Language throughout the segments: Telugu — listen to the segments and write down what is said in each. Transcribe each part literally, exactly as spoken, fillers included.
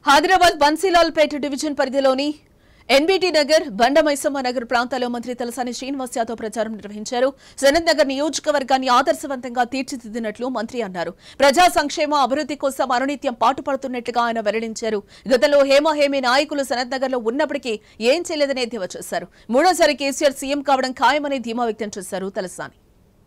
హైదరాబాద్ బన్సీలాల్పేట డివిజన్ పరిధిలోని ఎన్బీటీ నగర్, బండమైసమ్మ నగర్ ప్రాంతాల్లో మంత్రి తలసాని శ్రీనివాస్ యాదవ్ ప్రచారం నిర్వహించారు. సనత్ నగర్ నియోజకవర్గాన్ని ఆదర్శవంతంగా తీర్చిదిద్దినట్లు మంత్రి అన్నారు. ప్రజా సంక్షేమ అభివృద్ధి కోసం అనునిత్యం పాటుపడుతున్నట్లుగా ఆయన వెల్లడించారు. గతంలో హేమహేమి నాయకులు సనత్ నగర్ లో ఉన్నప్పటికీ ఏం చేయలేదని ఎద్దేవా చేశారు. మూడోసారి కేసీఆర్ సీఎం కావడం ఖాయమని ధీమా వ్యక్తం చేశారు తలసాని.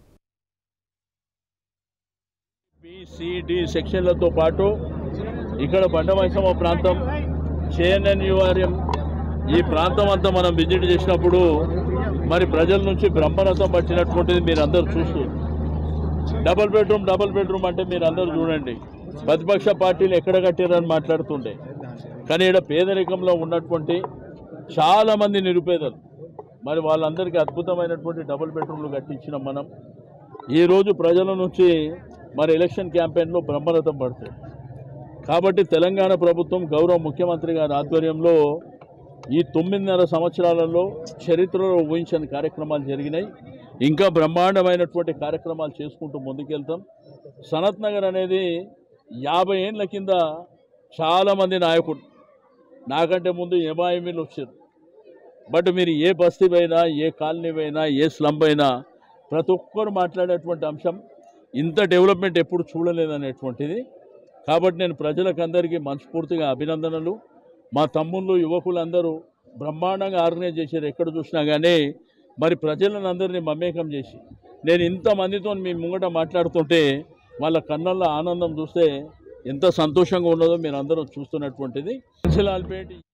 బీసీడీ సెక్షన్లతో పాటు ఇక్కడ బండమైసమ్మ ప్రాంతం, చేఎన్ఎన్యూఆర్ఎం ఈ ప్రాంతం అంతా మనం విజిట్ చేసినప్పుడు మరి ప్రజల నుంచి బ్రహ్మరథం పట్టినటువంటిది మీరు అందరూ చూస్తూ, డబుల్ బెడ్రూమ్ డబుల్ బెడ్రూమ్ అంటే మీరు అందరూ చూడండి, ప్రతిపక్ష పార్టీలు ఎక్కడ కట్టారని మాట్లాడుతుండే, కానీ ఇక్కడ పేదరికంలో ఉన్నటువంటి చాలామంది నిరుపేదలు మరి వాళ్ళందరికీ అద్భుతమైనటువంటి డబుల్ బెడ్రూమ్లు కట్టించినాం మనం. ఈరోజు ప్రజల నుంచి మరి ఎలక్షన్ క్యాంపెయిన్లో బ్రహ్మరథం పడుతుంది. కాబట్టి తెలంగాణ ప్రభుత్వం గౌరవ ముఖ్యమంత్రి గారి ఆధ్వర్యంలో ఈ తొమ్మిదిన్నర సంవత్సరాలలో చరిత్రలో ఊహించని కార్యక్రమాలు జరిగినాయి. ఇంకా బ్రహ్మాండమైనటువంటి కార్యక్రమాలు చేసుకుంటూ ముందుకెళ్తాం. సనత్ నగర్ అనేది యాభై ఏళ్ళ కింద చాలామంది నాయకులు నాకంటే ముందు ఎంఐఎంలు వచ్చారు. బట్ మీరు ఏ బస్తీ అయినా, ఏ కాలనీ అయినా, ఏ స్లమ్ అయినా ప్రతి ఒక్కరు మాట్లాడేటువంటి అంశం ఇంత డెవలప్మెంట్ ఎప్పుడు చూడలేదనేటువంటిది. కాబట్టి నేను ప్రజలకు అందరికీ మనస్ఫూర్తిగా అభినందనలు. మా తమ్ముళ్ళు యువకులందరూ బ్రహ్మాండంగా ఆర్గనైజ్ చేశారు. ఎక్కడ చూసినా కానీ మరి ప్రజలను అందరినీ మమేకం చేసి నేను ఇంతమందితో మీ ముంగట మాట్లాడుతుంటే వాళ్ళ కళ్ళల్లో ఆనందం చూస్తే ఎంత సంతోషంగా ఉన్నదో మీరు అందరూ చూస్తున్నటువంటిది. బన్సీలాల్పేట